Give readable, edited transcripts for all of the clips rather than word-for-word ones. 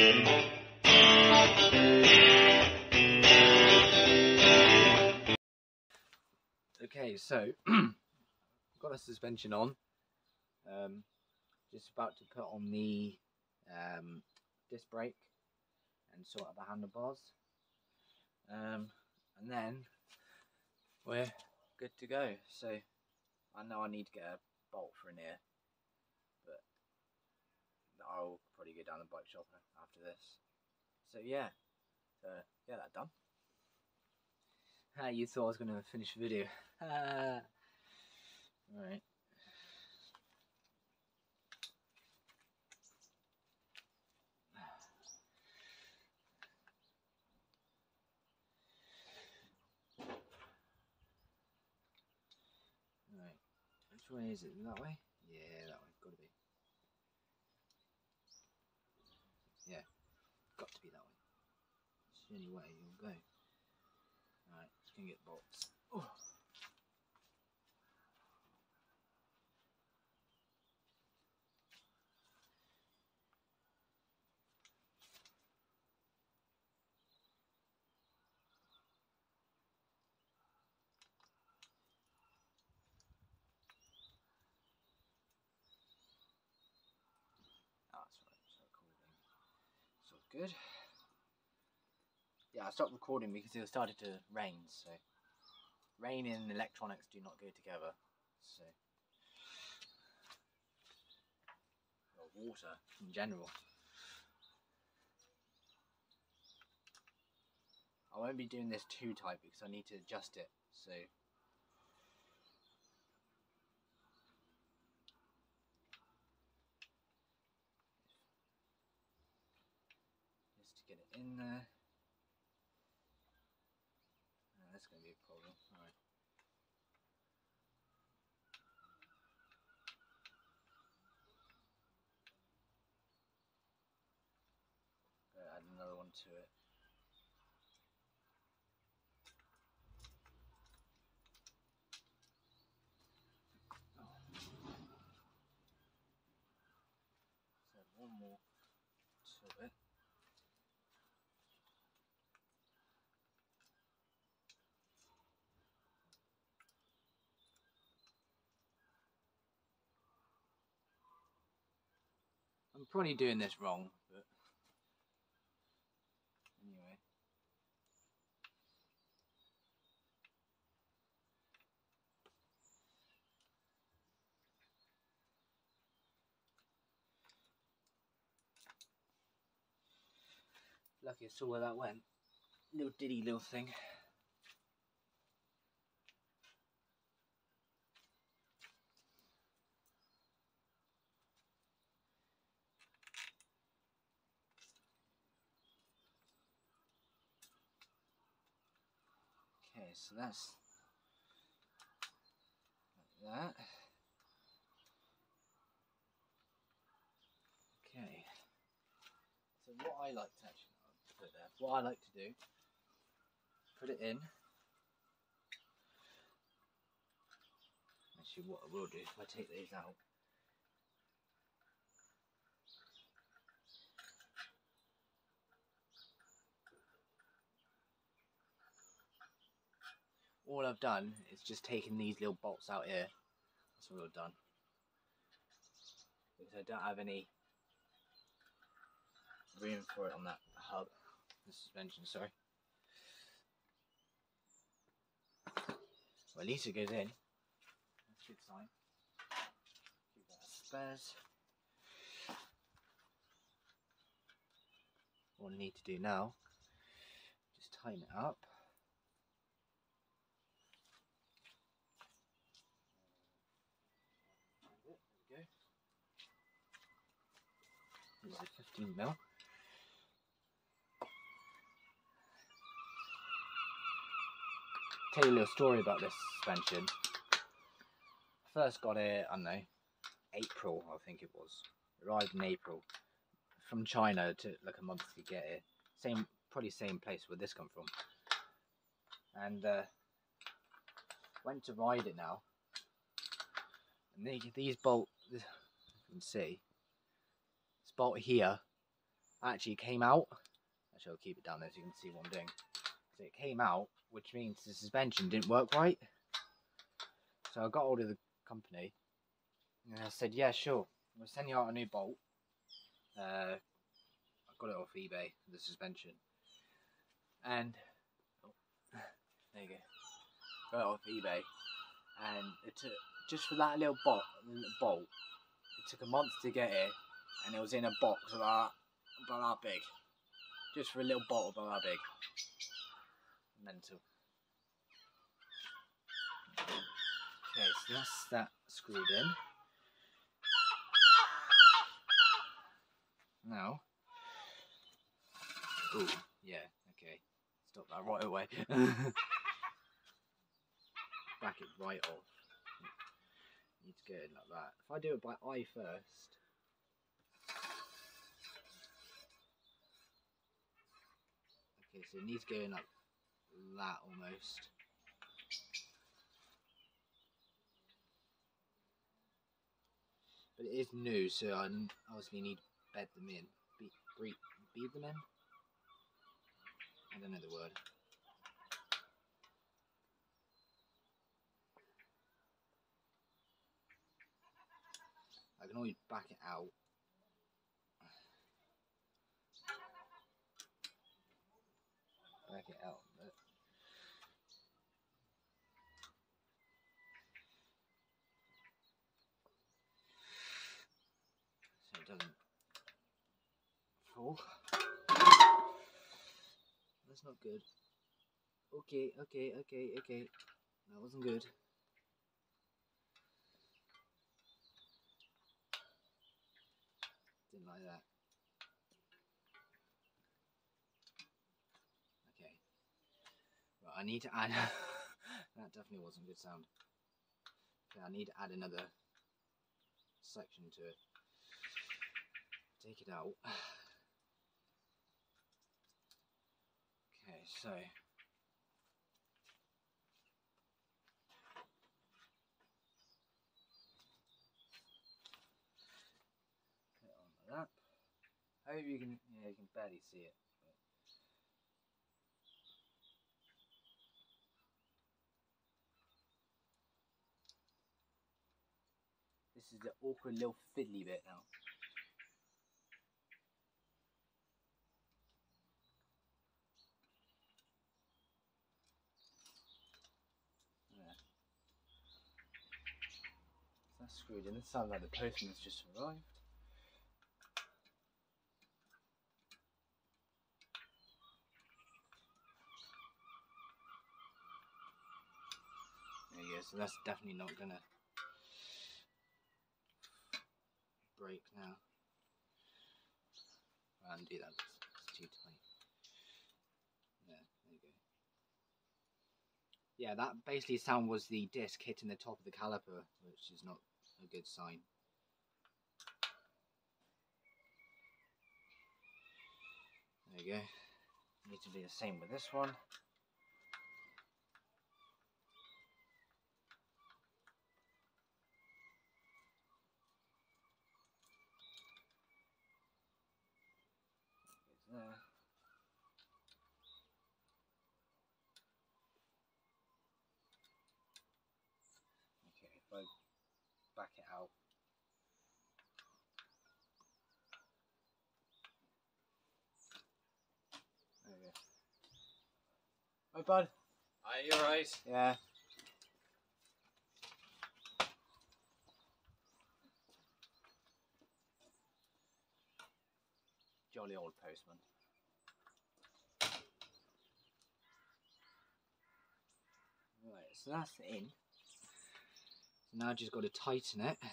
Okay, so got a suspension on. Just about to put on the disc brake and sort out the handlebars, and then we're good to go. So I know I need to get a bolt for an ear, but I'll probably go down the bike shop after this. So yeah, get that done. You thought I was going to finish the video. Right. Right. Which way is it? That way? Yeah, that way. Got to be. Yeah, got to be that way. It's the only way you'll go. Alright, just gonna get bolts. Oh. That's right, it's recording. It's all good. Yeah, I stopped recording because it started to rain, so rain and electronics do not go together. So, or water in general. I won't be doing this too tight because I need to adjust it. So just to get it in there. That's going to be a problem. Alright. Add another one to it. So one more to it. I'm probably doing this wrong, but anyway. Lucky I saw where that went. Little diddy little thing. Okay, so that's like that. Okay. So what I like to actually put it there. What I like to do, put it in. Actually, what I will do if I take these out. All I've done is just taken these little bolts out here. That's all I've done. Because I don't have any room for it on that hub, the suspension, sorry. Well, at least it goes in. That's a good sign. Keep that as spares. What I need to do now, just tighten it up. There we go. This is a 15mm. Tell you a little story about this suspension. First got it, I don't know, April I think it was. Arrived in April from China. It took like a month to get it. Probably same place where this come from. And went to ride it now. And these bolts, you can see, this bolt here actually came out. Actually, I'll keep it down there so you can see what I'm doing. So it came out, which means the suspension didn't work right. So I got hold of the company and I said, yeah, sure, we'll send you out a new bolt. I got it off eBay, the suspension. And there you go. Got it off eBay. And it took, just for that little bolt, it took a month to get it, and it was in a box about that big. Just for a little bolt about that big. Mental. Okay, so that's that screwed in. Now, oh yeah, okay, stop that right away. Back it right off. Need to go in like that. If I do it by eye first. Okay, so it needs to go in like that almost. But it is new, so I obviously need to bed them in. Bead them in? I don't know the word. I can always back it out. Back it out a bit. So it doesn't fall. That's not good. Okay. That wasn't good. Didn't like that. Okay. Right, I need to add... that definitely wasn't good sound. Okay, I need to add another section to it. Take it out. Okay, so... put it on like that. I hope you can barely see it. This is the awkward little fiddly bit now. Yeah. So that's screwed in. It sounds like the postman's just arrived. There you go, so that's definitely not gonna break now. I'll undo that, it's too tight. Yeah, there you go. Yeah, that basically sound was the disc hitting the top of the caliper, which is not a good sign. There you go. Need to do the same with this one. There. Okay, if I back it out. There we go. Hi, bud. Are you alright? Yeah. Jolly old postman. Right, so that's in. So now I just got to tighten it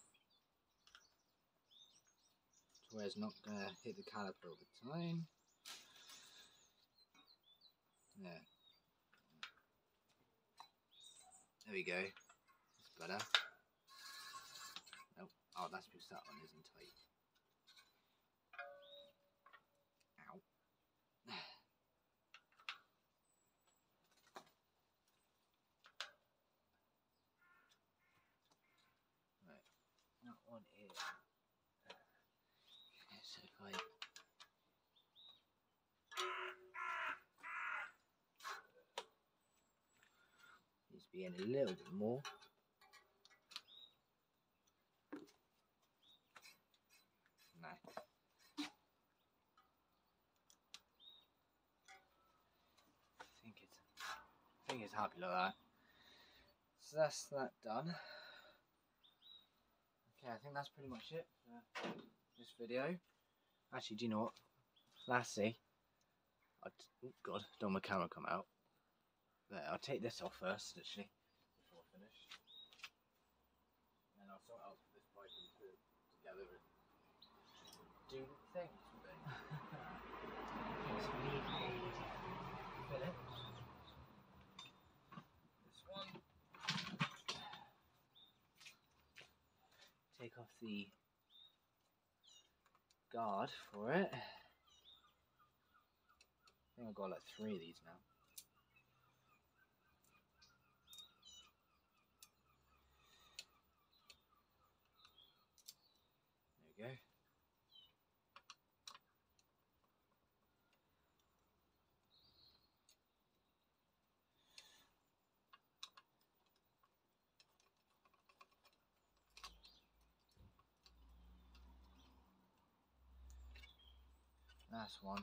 to where it's not going to hit the caliper all the time. Yeah. There we go. That's better. Nope. Oh, that's because that one isn't tight. Ow. Right. That one is... Okay, so if I to be in a little bit more. No. I think it's happy like that. So that's that done. Okay, I think that's pretty much it for this video. Actually, do you know what? Lastly, oh god, don't my camera come out. There, I'll take this off first, actually, before I finish. And I'll sort out this pipe and put it together and do the thing with it. Okay, so we need a fillet. This one. Take off the guard for it. I think I've got like 3 of these now. There we go. That's one.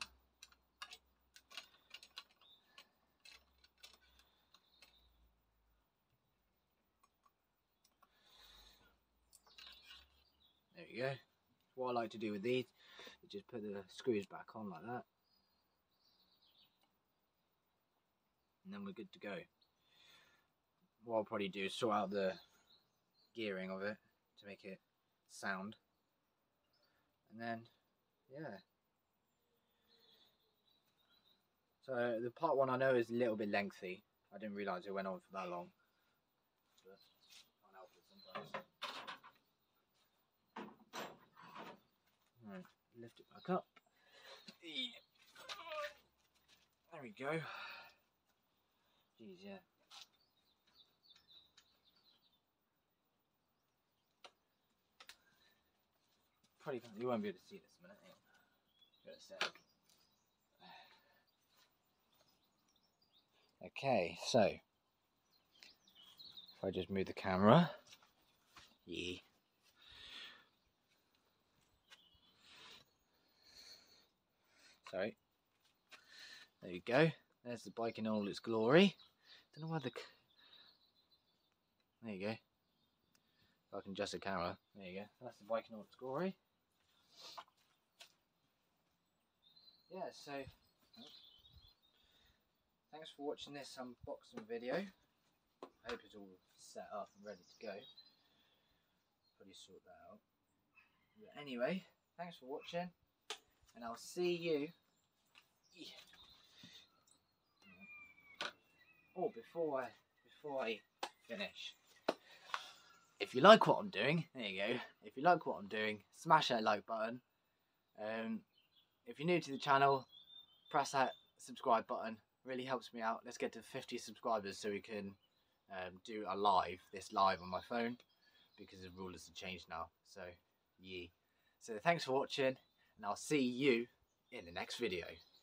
There you go. What I like to do with these is just put the screws back on like that. And then we're good to go. What I'll probably do is sort out the gearing of it to make it sound. And then, yeah. So the part 1 I know is a little bit lengthy. I didn't realise it went on for that long. But can't help it sometimes. Right, lift it back up. There we go. Jeez, yeah. Probably you won't be able to see this in a minute. Hang on. Give it a sec. Okay, so if I just move the camera, yeah. Sorry. There you go. There's the bike in all its glory. Don't know why the. There you go. If I can adjust the camera. There you go. That's the bike in all its glory. Yeah. So. Thanks for watching this unboxing video. I hope it's all set up and ready to go. Probably sort that out. But anyway, thanks for watching, and I'll see you. Oh, before I finish, if you like what I'm doing, there you go. If you like what I'm doing, smash that like button. If you're new to the channel, press that subscribe button. Really helps me out. Let's get to 50 subscribers so we can do this live on my phone, because the rules have changed now. So yeah. So thanks for watching, and I'll see you in the next video.